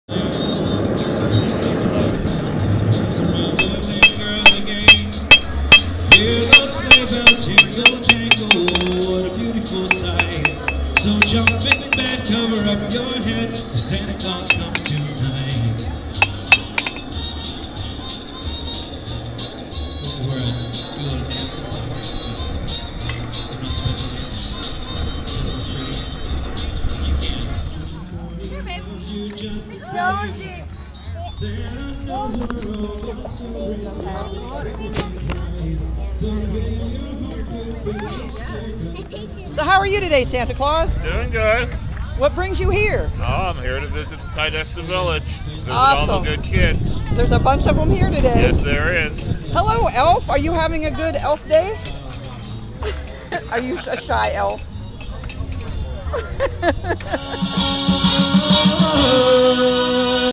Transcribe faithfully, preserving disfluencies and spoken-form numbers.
So jump in bed, cover up your head, 'cause Santa Claus comes tonight. This is where I do a little dance. I'm not supposed to dance. Just look pretty. You can. Here, babe. So how are you today, Santa Claus? Doing good. What brings you here? Oh, I'm here to visit the Tionesta village. Visit Awesome. all the good kids. There's a bunch of them here today. Yes, there is. Hello, Elf. Are you having a good elf day? Are you a shy elf?